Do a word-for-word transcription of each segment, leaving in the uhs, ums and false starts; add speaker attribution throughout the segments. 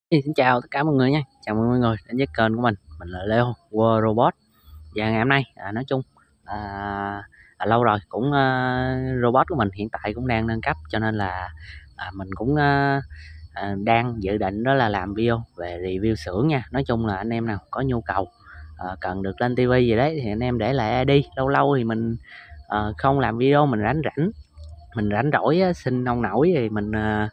Speaker 1: Ê, xin chào tất cả mọi người nha, chào mừng mọi người đến với kênh của mình, mình là Leo World Robot. Và ngày hôm nay à, nói chung à, à, lâu rồi cũng à, robot của mình hiện tại cũng đang nâng cấp, cho nên là à, mình cũng à, à, đang dự định đó là làm video về review xưởng nha. Nói chung là anh em nào có nhu cầu à, cần được lên tivi gì đấy thì anh em để lại i đê. Lâu lâu thì mình à, không làm video, mình rảnh rảnh mình rảnh rỗi á, xin ông nổi thì mình à,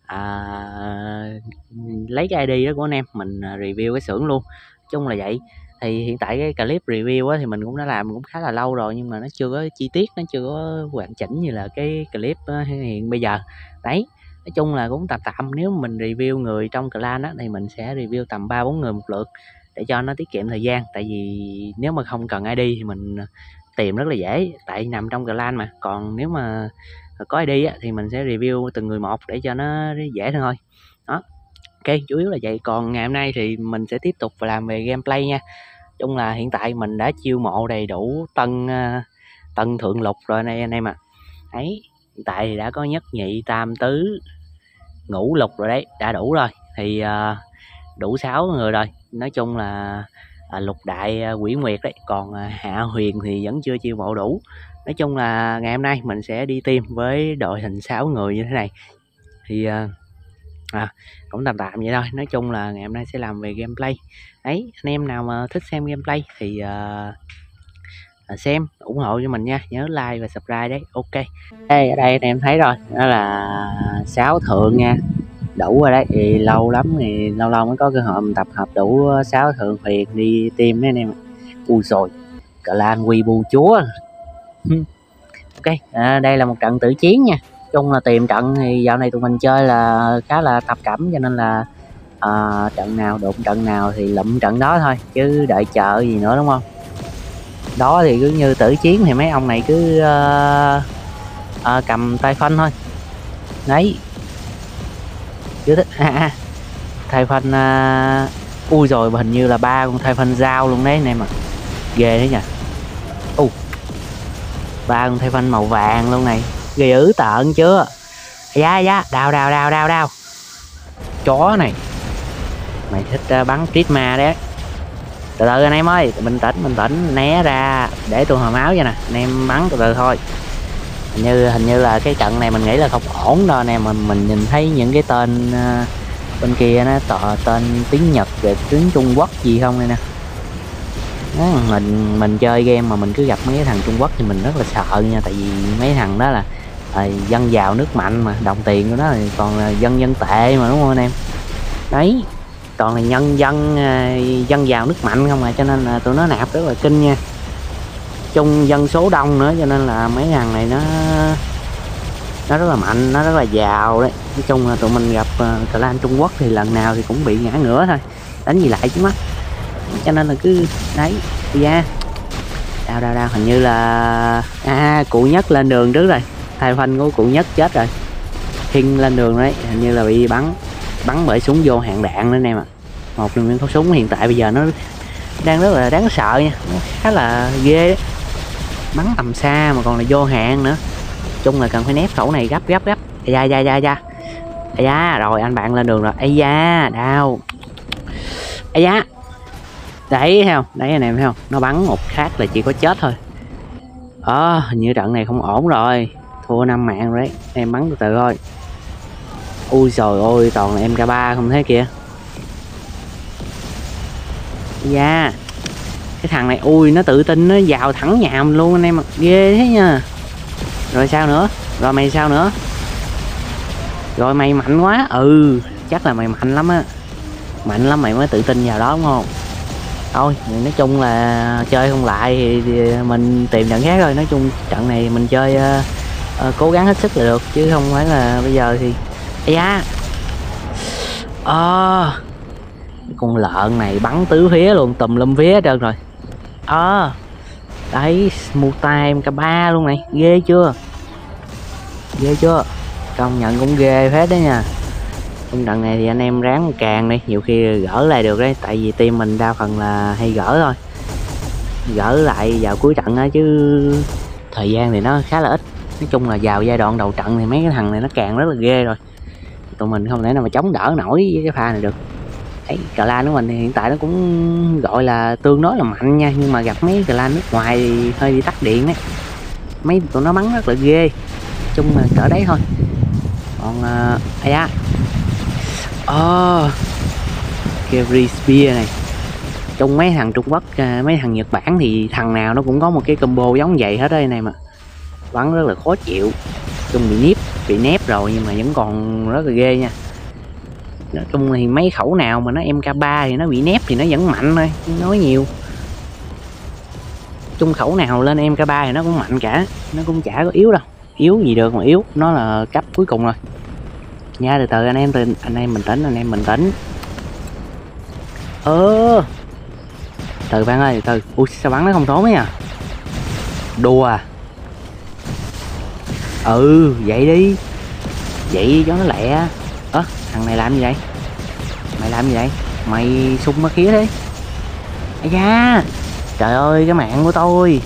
Speaker 1: à, lấy cái i đê đó của anh em mình à, review cái xưởng luôn. Nói chung là vậy. Thì hiện tại cái clip review á, thì mình cũng đã làm cũng khá là lâu rồi, nhưng mà nó chưa có chi tiết, nó chưa có hoàn chỉnh như là cái clip á, hiện bây giờ đấy. Nói chung là cũng tạm tạm, nếu mình review người trong clan á, thì mình sẽ review tầm ba bốn người một lượt để cho nó tiết kiệm thời gian. Tại vì nếu mà không cần i đê thì mình tìm rất là dễ, tại nằm trong clan mà. Còn nếu mà có i đê á, thì mình sẽ review từng người một để cho nó dễ thôi. Đó, ok, chủ yếu là vậy. Còn ngày hôm nay thì mình sẽ tiếp tục làm về gameplay nha. Chung là hiện tại mình đã chiêu mộ đầy đủ tân tân thượng lục rồi này anh em à. Đấy, hiện tại thì đã có nhất nhị tam tứ ngũ lục rồi đấy, đã đủ rồi. Thì uh, đủ sáu người rồi. Nói chung là à, lục đại à, quỷ nguyệt đấy, còn à, hạ huyền thì vẫn chưa chiêu mộ đủ. Nói chung là ngày hôm nay mình sẽ đi team với đội hình sáu người như thế này. Thì à, à, cũng tạm tạm vậy thôi. Nói chung là ngày hôm nay sẽ làm về gameplay đấy. Anh em nào mà thích xem gameplay thì à, xem ủng hộ cho mình nha, nhớ like và subscribe đấy. Ok, đây ở đây anh em thấy rồi, đó là sáu thượng nha, đủ rồi đấy. Thì lâu lắm thì lâu lâu mới có cơ hội mình tập hợp đủ sáu thượng huyền đi team đấy anh em. Ui rồi, clan quy bu chúa. Ok, à, đây là một trận tử chiến nha. Chung là tìm trận thì dạo này tụi mình chơi là khá là tập cẩm, cho nên là à, trận nào đụng trận nào thì lụm trận đó thôi, chứ đợi chờ gì nữa, đúng không? Đó thì cứ như tử chiến thì mấy ông này cứ uh, uh, cầm tay phanh thôi đấy, chứ thích à, à. Thay phanh uh, ui rồi hình như là ba con thay phanh dao luôn đấy anh em ạ. À, ghê đấy nhỉ. U ba con thay phanh màu vàng luôn này, ghê ứ tợn chưa. Giá giá đào đào đào đào đào chó này, mày thích uh, bắn trít ma đấy. Từ từ anh em ơi, bình tĩnh bình tĩnh, né ra để tôi hồi máu vậy nè anh em, bắn từ từ thôi. Hình như hình như là cái trận này mình nghĩ là không ổn đâu anh em. Mình mình nhìn thấy những cái tên uh, bên kia nó tọ tên tiếng Nhật rồi tiếng Trung Quốc gì không đây nè. Đó, mình mình chơi game mà mình cứ gặp mấy cái thằng Trung Quốc thì mình rất là sợ nha. Tại vì mấy thằng đó là à, dân giàu nước mạnh mà, đồng tiền của nó thì còn là dân dân tệ mà, đúng không anh em? Đấy, toàn là nhân dân dân giàu nước mạnh không à, cho nên là tụi nó nạp rất là kinh nha. Chung dân số đông nữa, cho nên là mấy thằng này nó nó rất là mạnh, nó rất là giàu đấy. Nói chung là tụi mình gặp uh, clan Trung Quốc thì lần nào thì cũng bị ngã ngửa thôi, đánh gì lại chứ mắt. Cho nên là cứ đấy ra đau đau đau. Hình như là à, cụ Nhất lên đường trước rồi, thay phanh của cụ Nhất chết rồi, Thiên lên đường đấy. Hình như là bị bắn bắn bởi súng vô hạn đạn nữa anh em ạ. À, một trong những khẩu súng hiện tại bây giờ nó đang rất là đáng sợ nha, nó khá là ghê đấy. Bắn tầm xa mà còn là vô hạn nữa. Chung là cần phải nép khẩu này gấp gấp gấp. Da da da da da rồi, anh bạn lên đường rồi. Ây da đau. Ây da đấy, thấy không, đấy anh em thấy không, nó bắn một phát là chỉ có chết thôi. Ờ à, hình như trận này không ổn rồi, thua năm mạng rồi đấy. Em bắn từ từ thôi. Ui trời ơi, toàn là em ca ba không thế kìa. Da cái thằng này ui, nó tự tin nó vào thẳng nhà mình luôn anh em, ghê thế nha. Rồi sao nữa, rồi mày sao nữa, rồi mày mạnh quá. Ừ chắc là mày mạnh lắm á, mạnh lắm mày mới tự tin vào đó đúng không? Thôi nói chung là chơi không lại thì, thì mình tìm trận khác thôi. Nói chung trận này mình chơi uh, uh, cố gắng hết sức là được, chứ không phải là bây giờ thì ây da à, con lợn này bắn tứ phía luôn, tùm lum phía hết trơn rồi. Ờ à, đấy, Muta em ca ba luôn này, ghê chưa, ghê chưa, công nhận cũng ghê phết đấy nha. Trong trận này thì anh em ráng càng đi, nhiều khi gỡ lại được đấy. Tại vì team mình đa phần là hay gỡ thôi, gỡ lại vào cuối trận á, chứ thời gian thì nó khá là ít. Nói chung là vào giai đoạn đầu trận thì mấy cái thằng này nó càng rất là ghê rồi, tụi mình không thể nào mà chống đỡ nổi với cái pha này được. Đấy, clan của mình thì hiện tại nó cũng gọi là tương đối là mạnh nha, nhưng mà gặp mấy clan nước ngoài thì hơi bị tắt điện ấy, mấy tụi nó bắn rất là ghê, chung là cỡ đấy thôi. Còn uh, ai da oh, Gary Spear này, trong mấy thằng Trung Quốc, mấy thằng Nhật Bản thì thằng nào nó cũng có một cái combo giống vậy hết đây này, mà bắn rất là khó chịu. Chung bị nếp bị nép rồi nhưng mà vẫn còn rất là ghê nha. Nói chung thì mấy khẩu nào mà nó em ca ba thì nó bị nép thì nó vẫn mạnh thôi, nói nhiều. Chung khẩu nào lên em ca ba thì nó cũng mạnh cả, nó cũng chả có yếu đâu, yếu gì được mà yếu, nó là cấp cuối cùng rồi nha. Từ từ anh em, từ anh em mình tính, anh em mình tính. Ơ từ bạn ơi, từ ui sao bắn nó không trốn ấy à, đùa à. Ừ vậy đi, vậy đi cho nó lẹ. Ơ à, thằng này làm gì vậy, mày làm gì vậy, mày sung mất khía đấy. Ây da trời ơi cái mạng của tôi.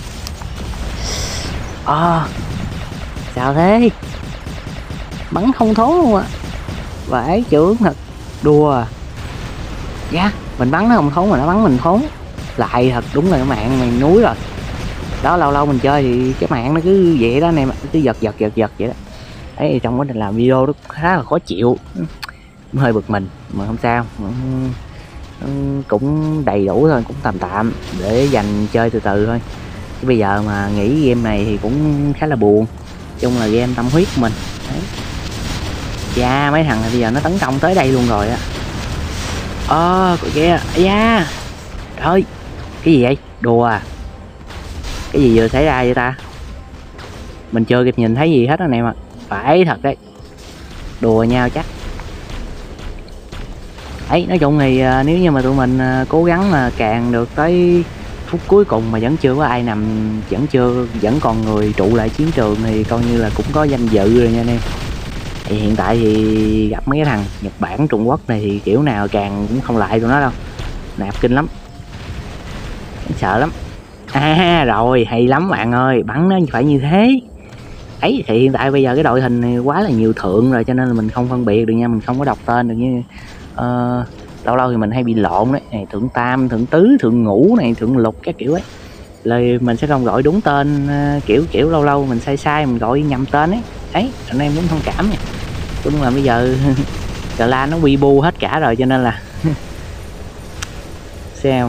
Speaker 1: À, sao thế, bắn không thốn luôn à, vãi chưởng thật, đùa à. Dạ mình bắn nó không thốn mà nó bắn mình thốn lại thật, đúng là cái mạng mày núi rồi đó. Lâu lâu mình chơi thì cái mạng nó cứ vậy đó anh em, cứ giật giật giật giật vậy đó. Đấy trong quá trình làm video nó khá là khó chịu, hơi bực mình mà không sao, cũng đầy đủ thôi, cũng tạm tạm để dành chơi từ từ thôi. Chứ bây giờ mà nghỉ game này thì cũng khá là buồn, chung là game tâm huyết của mình. Đấy. Dạ mấy thằng này bây giờ nó tấn công tới đây luôn rồi á. Ơ coi kìa, da trời ơi cái gì vậy, đùa à, cái gì vừa xảy ra vậy ta, mình chưa kịp nhìn thấy gì hết anh em ạ. Phải thật đấy, đùa nhau chắc. Ấy nói chung thì uh, nếu như mà tụi mình uh, cố gắng mà càng được tới phút cuối cùng mà vẫn chưa có ai nằm, vẫn chưa vẫn còn người trụ lại chiến trường thì coi như là cũng có danh dự rồi nha anh em. Thì hiện tại thì gặp mấy cái thằng Nhật Bản Trung Quốc này thì kiểu nào càng cũng không lại tụi nó đâu, nạp kinh lắm, sợ lắm. À rồi hay lắm bạn ơi, bắn nó phải như thế. Ấy thì hiện tại bây giờ cái đội hình này quá là nhiều thượng rồi cho nên là mình không phân biệt được nha, mình không có đọc tên được như uh, lâu lâu thì mình hay bị lộn đấy, này thượng tam, thượng tứ, thượng ngũ này, thượng lục các kiểu ấy, lời mình sẽ không gọi đúng tên, uh, kiểu kiểu lâu lâu mình sai sai mình gọi nhầm tên ấy. Ấy anh em muốn thông cảm nha, đúng là bây giờ clan nó quy bu hết cả rồi cho nên là sao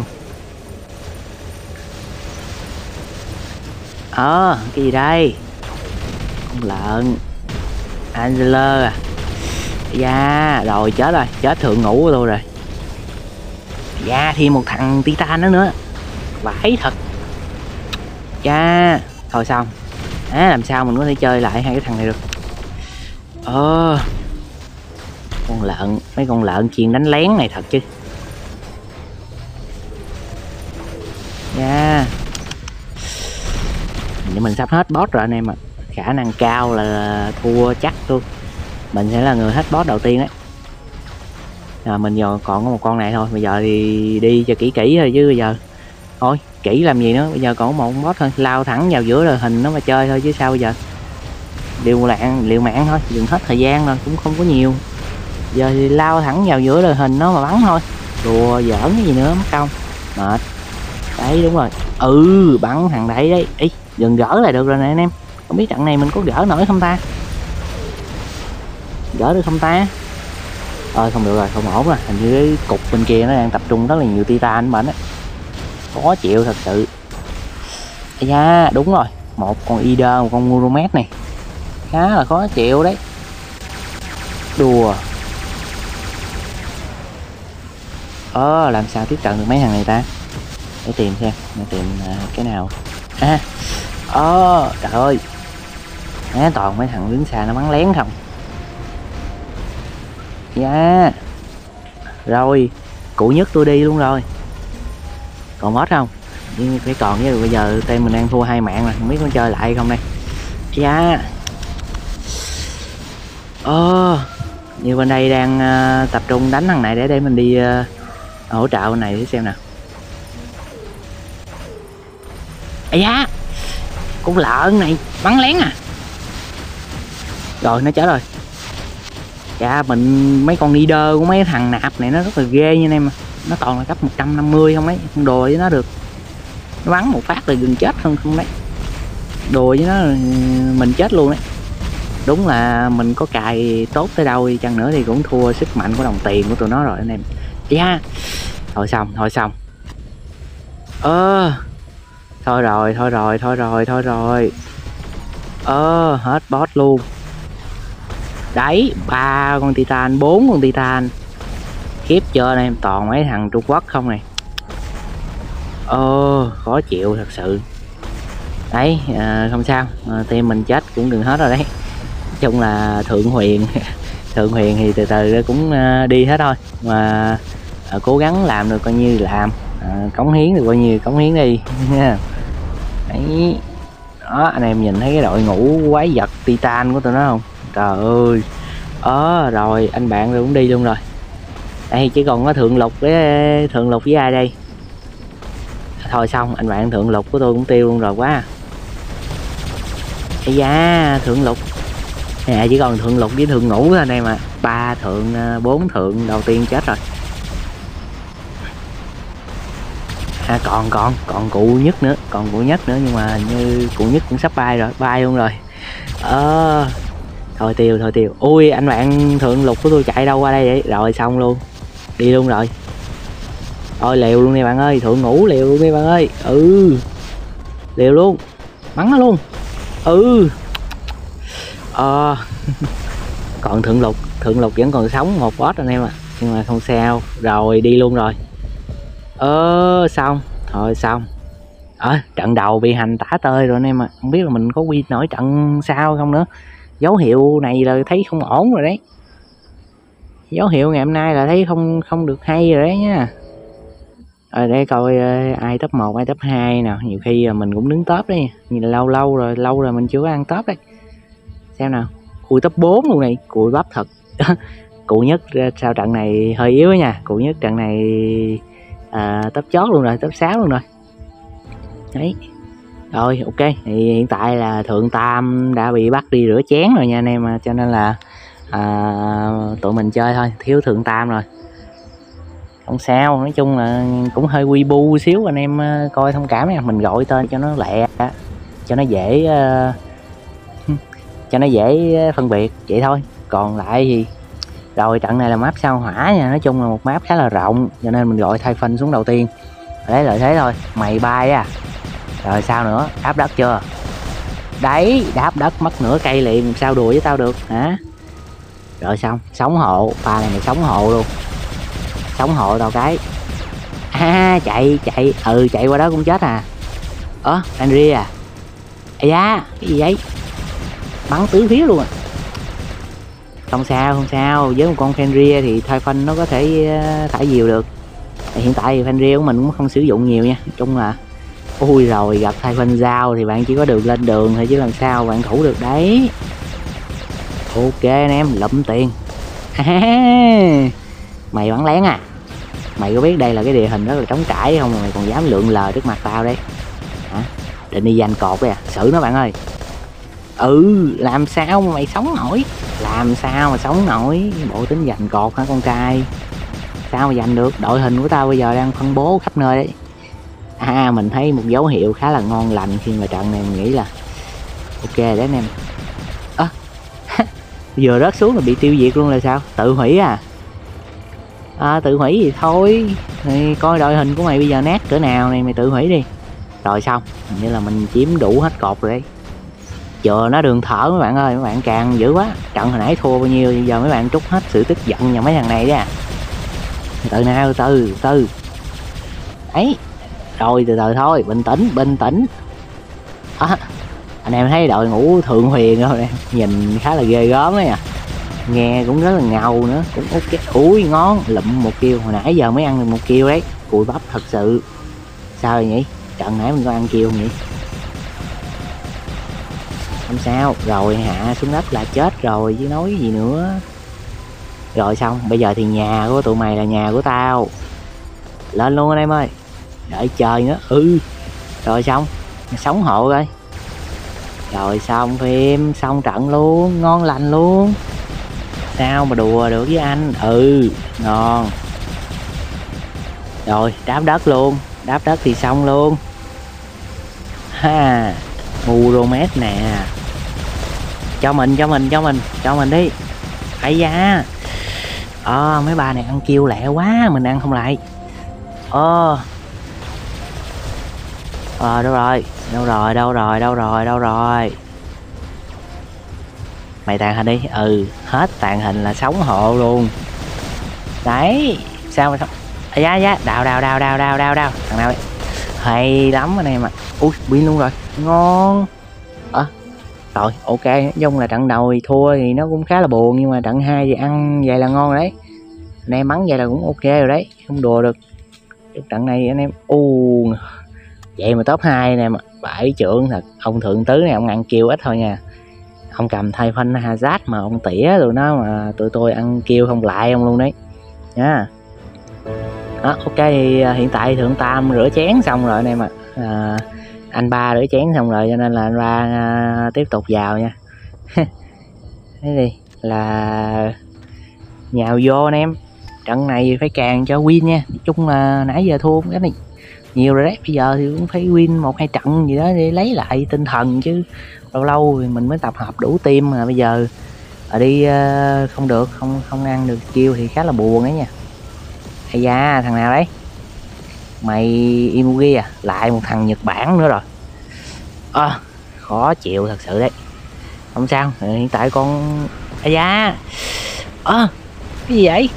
Speaker 1: ờ à, cái gì đây, con lợn Angela à. Dạ rồi chết rồi, chết thượng ngũ của tôi rồi. Dạ thêm một thằng Titan nữa nữa, vãi thật. Dạ thôi xong à, làm sao mình có thể chơi lại hai cái thằng này được. Ờ con lợn, mấy con lợn chuyên đánh lén này thật chứ. Dạ nhưng mình sắp hết boss rồi anh em ạ, à. Khả năng cao là thua chắc luôn, mình sẽ là người hết boss đầu tiên đấy. À, mình giờ còn có một con này thôi, bây giờ thì đi cho kỹ kỹ thôi chứ bây giờ thôi kỹ làm gì nữa, bây giờ còn có một boss thôi, lao thẳng vào giữa đời hình nó mà chơi thôi chứ sao bây giờ. Liều mạng liều mạng thôi, dừng hết thời gian rồi cũng không có nhiều, giờ thì lao thẳng vào giữa đời hình nó mà bắn thôi, đùa giỡn cái gì nữa mất công mệt. Đấy đúng rồi, ừ bắn thằng đấy đấy, ý dừng gỡ lại được rồi nè anh em, không biết trận này mình có gỡ nổi không ta, gỡ được không ta. Ơi không được rồi, không ổn rồi, hình như cái cục bên kia nó đang tập trung rất là nhiều titan bệnh á, khó chịu thật sự. Ây da đúng rồi, một con Ida, một con Muromet này khá là khó chịu đấy, đùa. Ờ làm sao tiếp cận được mấy thằng này ta, để tìm xem, để tìm uh, cái nào. À ờ trời ơi à, toàn mấy thằng đứng xa nó bắn lén không. Dạ rồi cụ nhất tôi đi luôn rồi, còn boss không nhưng phải còn, với bây giờ team mình đang thua hai mạng rồi, không biết có chơi lại không đây. Dạ ờ như bên đây đang uh, tập trung đánh thằng này để để mình đi uh, hỗ trợ bên này để xem nào. Ây da con lợn này bắn lén à, rồi nó chết rồi. Dạ mình mấy con leader của mấy thằng nạp này nó rất là ghê nha anh em. Nó toàn là cấp một trăm năm mươi không đấy, không đồ với nó được. Nó bắn một phát là gần chết hơn không đấy. Đồ với nó là mình chết luôn đấy. Đúng là mình có cài tốt tới đâu đi chăng nữa thì cũng thua sức mạnh của đồng tiền của tụi nó rồi anh em. Yeah. Thôi xong, thôi xong. Ơ. À, thôi rồi, thôi rồi, thôi rồi, thôi rồi. Ơ, à, hết boss luôn. Đấy, ba con titan, bốn con titan. Khiếp chưa anh em, toàn mấy thằng Trung Quốc không này. Ơ, uh, khó chịu thật sự. Đấy, à, không sao, à, team mình chết cũng gần hết rồi đấy. Nói chung là Thượng Huyền Thượng Huyền thì từ từ cũng uh, đi hết thôi. Mà uh, cố gắng làm được coi như làm, uh, cống hiến được coi như cống hiến đi nha. Đấy. Đó, anh em nhìn thấy cái đội ngũ quái vật titan của tụi nó không? Trời ơi. Ờ, rồi anh bạn rồi cũng đi luôn rồi. Đây chỉ còn có Thượng Lục với Thượng Lục với ai đây? Thôi xong, anh bạn Thượng Lục của tôi cũng tiêu luôn rồi quá. Ây da, Thượng Lục. Nè, chỉ còn Thượng Lục với Thượng Ngũ thôi đây mà. Ba thượng, bốn thượng đầu tiên chết rồi. À, còn còn còn cụ nhất nữa, còn cụ nhất nữa nhưng mà như cụ nhất cũng sắp bay rồi, bay luôn rồi. Ờ. Thôi tiêu, thôi tiêu. Ui, anh bạn Thượng Lục của tôi chạy đâu qua đây vậy? Rồi xong luôn. Đi luôn rồi. Thôi liều luôn đi bạn ơi, Thượng Ngũ liều luôn đi bạn ơi. Ừ. Liều luôn. Bắn nó luôn. Ừ. Ờ. Còn Thượng Lục, Thượng Lục vẫn còn sống một boss anh em ạ. À. Nhưng mà không sao. Rồi đi luôn rồi. Ờ xong. Thôi xong. Ờ à, trận đầu bị hành tả tơi rồi anh em ạ. À. Không biết là mình có win nổi trận sau không nữa. Dấu hiệu này là thấy không ổn rồi đấy. Dấu hiệu ngày hôm nay là thấy không không được hay rồi đấy nha. Rồi để coi uh, ai top một, ai top hai nào. Nhiều khi uh, mình cũng đứng top đấy. Nhìn là lâu lâu rồi, lâu rồi mình chưa có ăn top đấy. Xem nào. Ui top bốn luôn này, cùi bắp thật. Cụ nhất sau trận này hơi yếu nha. Cụ nhất trận này uh, top chót luôn rồi, top sáu luôn rồi. Đấy. Rồi ok, thì hiện tại là Thượng Tam đã bị bắt đi rửa chén rồi nha anh em. Cho nên là à, tụi mình chơi thôi, thiếu Thượng Tam rồi. Không sao, nói chung là cũng hơi quy bu xíu, anh em coi thông cảm nha. Mình gọi tên cho nó lẹ, cho nó dễ uh, cho nó dễ phân biệt vậy thôi. Còn lại thì rồi trận này là map sao hỏa nha. Nói chung là một map khá là rộng, cho nên mình gọi thay phân xuống đầu tiên. Đấy lợi thế thôi. Mày bay à. Rồi sao nữa, đáp đất chưa? Đấy, đáp đất mất nửa cây liền, sao đùa với tao được hả? Rồi xong, sống hộ, pha này mày sống hộ luôn. Sống hộ tao cái. À, chạy, chạy, ừ chạy qua đó cũng chết à. Ơ, Henry à. Ây da, cái gì vậy? Bắn tứ phía luôn à. Không sao, không sao, với một con Fenrir thì thay phân nó có thể thả diều được. Hiện tại thì Fenrir của mình cũng không sử dụng nhiều nha. Nói chung là ui rồi gặp thay phân dao thì bạn chỉ có đường lên đường thôi chứ làm sao bạn thủ được đấy. Ok anh em, lụm tiền. Mày bắn lén à? Mày có biết đây là cái địa hình rất là trống trải không mà mày còn dám lượn lờ trước mặt tao đấy hả? Định đi giành cột đấy à? Xử nó bạn ơi. Ừ, làm sao mà mày sống nổi? Làm sao mà sống nổi? Bộ tính giành cột hả con trai? Sao mà giành được? Đội hình của tao bây giờ đang phân bố khắp nơi đấy. À, mình thấy một dấu hiệu khá là ngon lành khi mà trận này mình nghĩ là ok đấy anh em. Ơ à, vừa rớt xuống là bị tiêu diệt luôn là sao? Tự hủy à? À, tự hủy thì thôi thì coi đội hình của mày bây giờ nát cỡ nào này, mày tự hủy đi. Rồi xong, hình như là mình chiếm đủ hết cột rồi đấy. Chờ nó đường thở mấy bạn ơi, mấy bạn càng dữ quá. Trận hồi nãy thua bao nhiêu, bây giờ mấy bạn trút hết sự tức giận vào mấy thằng này đó. Từ nào từ từ ấy. Rồi từ từ thôi, bình tĩnh, bình tĩnh. À, anh em thấy đội ngũ Thượng Huyền không em? Nhìn khá là ghê gớm đấy à. Nghe cũng rất là ngầu nữa, cũng ok. Ui ngon, lụm một kill, hồi nãy giờ mới ăn được một kill đấy. Cùi bắp thật sự. Sao rồi nhỉ? Trận nãy mình có ăn kill không nhỉ? Không sao, rồi hạ xuống đất là chết rồi chứ nói gì nữa. Rồi xong, bây giờ thì nhà của tụi mày là nhà của tao. Lên luôn anh em ơi. Đợi trời nữa. Ừ. Rồi xong, sống hộ coi. Rồi xong phim, xong trận luôn, ngon lành luôn. Sao mà đùa được với anh. Ừ, ngon. Rồi đáp đất luôn, đáp đất thì xong luôn ha. Muromet nè, cho mình cho mình cho mình cho mình đi. Ấy da. Ờ mấy bà này ăn kêu lẹ quá, mình ăn không lại. Ờ ờ đâu rồi đâu rồi đâu rồi đâu rồi đâu rồi mày tàn hình đi. Ừ, hết tàn hình là sống hộ luôn đấy. Sao mà không. À, giá giá đào đào đào đào đào đào đào thằng nào đấy hay lắm anh em ạ. Ui pin luôn rồi, ngon. Ờ à, rồi ok, nói chung là trận đầu thì thua thì nó cũng khá là buồn, nhưng mà trận hai thì ăn vậy là ngon rồi đấy. Anh em bắn vậy là cũng ok rồi đấy, không đùa được. Trận này anh em u vậy mà top hai nè, bảy trưởng thật. Ông thượng tứ này ông ăn kêu ít thôi nha, ông cầm thay phân Hazard mà ông tỉa tụi nó mà tụi tôi ăn kêu không lại ông luôn đấy nha. Đó, ok thì hiện tại thượng tam rửa chén xong rồi anh em ạ. À, anh ba rửa chén xong rồi cho nên là anh ba à, tiếp tục vào nha. Thế thì là nhào vô anh em, trận này phải càng cho win nha. Nói chung là nãy giờ thua cái này nhiều rồi đấy, bây giờ thì cũng phải win một hai trận gì đó để lấy lại tinh thần chứ. Lâu lâu thì mình mới tập hợp đủ team mà bây giờ ở đi uh, không được, không không ăn được kêu thì khá là buồn đấy nha. Ây da, thằng nào đấy? Mày Imugi à? Lại một thằng Nhật Bản nữa rồi. À, khó chịu thật sự đấy. Không sao, hiện tại con ây da. Ơ, à, cái gì vậy?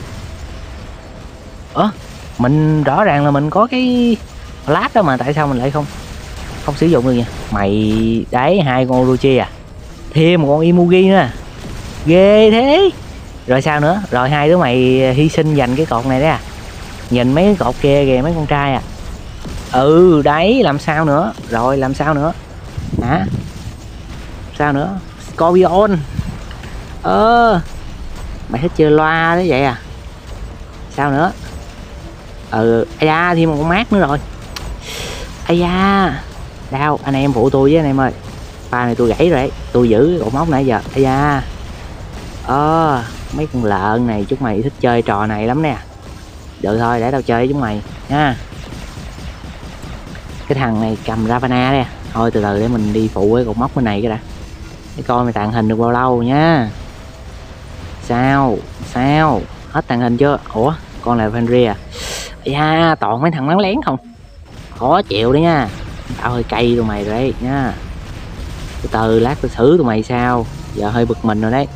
Speaker 1: Ơ, à, mình rõ ràng là mình có cái lát đó mà tại sao mình lại không không sử dụng được nha. Mày đấy, hai con Orochi à? Thêm một con Imugi nữa à? Ghê thế. Rồi sao nữa? Rồi hai đứa mày hy sinh giành cái cột này đấy à? Nhìn mấy cái cột kia kìa, mấy con trai à. Ừ đấy, làm sao nữa? Rồi làm sao nữa? Hả? Sao nữa? Scorpion. Ơ, mày thích chơi loa đấy vậy à? Sao nữa? Ừ, ây da, thêm một con mát nữa rồi. Ây da, đau. Anh em phụ tôi với anh em ơi, pha này tôi gãy rồi đấy, tôi giữ cái cột móc nãy giờ. Ây da. Ờ, mấy con lợn này chúng mày thích chơi trò này lắm nè. Được thôi, để tao chơi với chúng mày nha. Cái thằng này cầm Ravana đây. Thôi từ từ để mình đi phụ cái cột móc bên này cái đã, để coi mày tàn hình được bao lâu nha. Sao sao hết tàn hình chưa? Ủa con là Fenrir à? Da, toàn mấy thằng bắn lén không, khó chịu đấy nha. Tao hơi cay tụi mày rồi đấy nha. Từ từ lát tôi xử tụi mày sao, giờ hơi bực mình rồi đấy.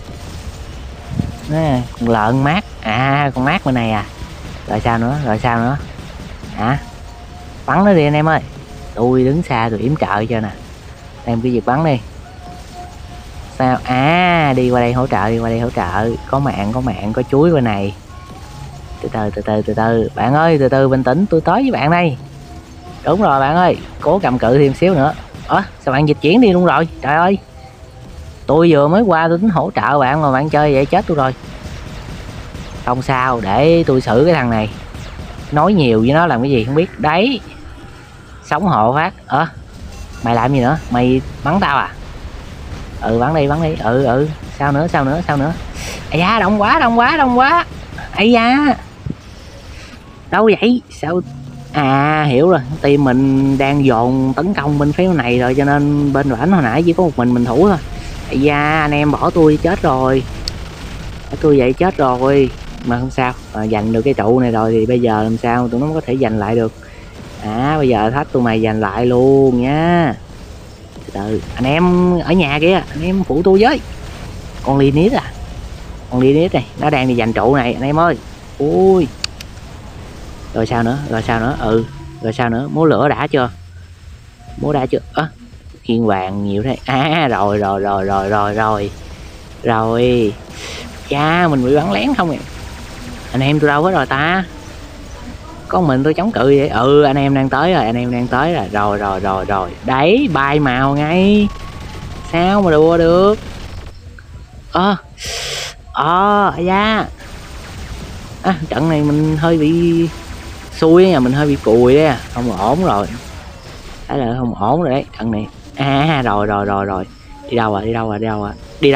Speaker 1: Nè, con lợn mát à, con mát bên này à. Rồi sao nữa, rồi sao nữa hả? Bắn nó đi anh em ơi, tôi đứng xa tôi yểm trợ cho nè. Em cái việc bắn đi. Sao à, đi qua đây hỗ trợ, đi qua đây hỗ trợ. Có mạng có mạng có chuối bên này. Từ từ từ từ từ từ bạn ơi, từ từ bình tĩnh, tôi tới với bạn đây. Đúng rồi bạn ơi, cố cầm cự thêm xíu nữa. Ủa sao bạn dịch chuyển đi luôn rồi? Trời ơi, tôi vừa mới qua tôi tính hỗ trợ bạn mà bạn chơi vậy chết tôi rồi. Không sao, để tôi xử cái thằng này. Nói nhiều với nó làm cái gì không biết. Đấy, sống hộ phát. Ơ à, mày làm gì nữa? Mày bắn tao à? Ừ bắn đi bắn đi. Ừ ừ sao nữa sao nữa sao nữa? Ây da, đông quá đông quá đông quá. Ây da, đâu vậy sao? À hiểu rồi, team mình đang dồn tấn công bên phía này rồi cho nên bên bển hồi nãy chỉ có một mình mình thủ thôi. Ây da, anh em bỏ tôi chết rồi, bỏ tôi vậy chết rồi. Mà không sao, à, giành được cái trụ này rồi thì bây giờ làm sao tụi nó có thể giành lại được. À bây giờ thách tụi mày giành lại luôn nha. Từ từ anh em ở nhà kìa, anh em phụ tôi với. Con Linus à, con Linus này nó đang đi giành trụ này anh em ơi. Ui, rồi sao nữa, rồi sao nữa? Ừ, rồi sao nữa? Múa lửa đã chưa? Múa đã chưa? Ơ, à, khiên vàng nhiều thế. À rồi rồi rồi rồi rồi rồi rồi. Cha mình bị bắn lén không vậy? Anh em tôi đâu hết rồi ta? Có mình tôi chống cự vậy. Ừ anh em đang tới rồi, anh em đang tới rồi. Rồi rồi rồi rồi. Đấy, bay màu ngay. Sao mà đùa được? Ơ ờ à, da. À, trận này mình hơi bị xui nha, mình hơi bị cùi đấy, không ổn rồi. Đấy là không ổn rồi đấy trận này. À rồi rồi rồi rồi. Đi đâu à, đi đâu à, đi đâu à, đi đâu à?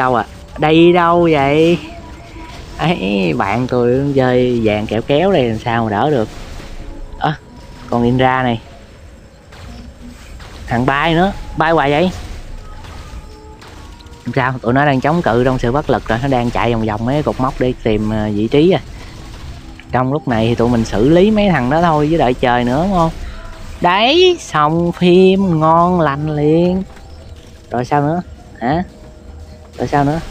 Speaker 1: Đây đâu vậy? Ấy, bạn tôi chơi vàng kẹo kéo đây làm sao mà đỡ được. Ơ, à, còn Indra này. Thằng bay nữa, bay hoài vậy? Sao? Tụi nó đang chống cự trong sự bất lực rồi, nó đang chạy vòng vòng mấy cột mốc để tìm vị trí à. Trong lúc này thì tụi mình xử lý mấy thằng đó thôi, với đợi trời nữa đúng không? Đấy, xong phim ngon lành liền. Rồi sao nữa? Hả? Rồi sao nữa?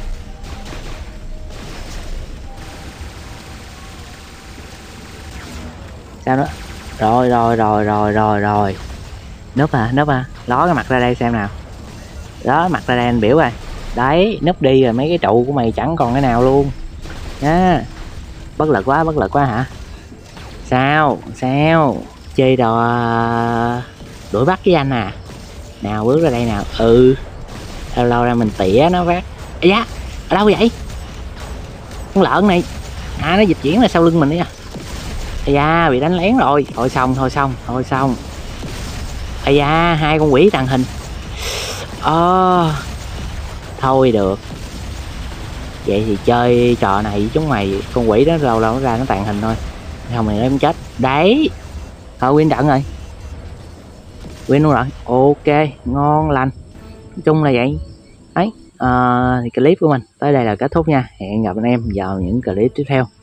Speaker 1: Sao nữa? Rồi rồi rồi rồi rồi rồi. Núp à, núp à, ló cái mặt ra đây xem nào. Đó, mặt ra đây anh biểu rồi. Đấy, núp đi rồi mấy cái trụ của mày chẳng còn cái nào luôn. Nha. Bất lực quá, bất lực quá hả? Sao? Sao? Chơi đò đuổi bắt với anh à? Nào bước ra đây nào. Ừ. Lâu lâu ra mình tỉa nó phát. Ây da, ở đâu vậy? Con lợn này. À, nó dịch chuyển là sau lưng mình đấy à. Ây da, bị đánh lén rồi. Thôi xong, thôi xong, thôi xong. Ây da, hai con quỷ tàng hình. Ờ. Thôi được. Vậy thì chơi trò này chúng mày, con quỷ đó lâu lâu nó ra nó tàng hình thôi. Không mày em chết. Đấy. Thôi win trận rồi. Win luôn rồi. Ok, ngon lành. Nói chung là vậy. Đấy. À, thì clip của mình tới đây là kết thúc nha. Hẹn gặp anh em vào những clip tiếp theo.